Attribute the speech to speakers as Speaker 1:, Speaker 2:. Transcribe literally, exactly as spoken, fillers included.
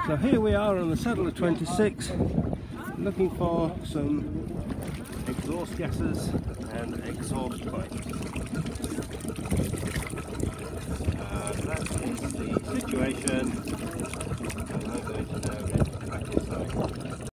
Speaker 1: So here we are on the Sadler twenty-six, looking for some exhaust gases and exhaust pipes. Uh, that is the situation.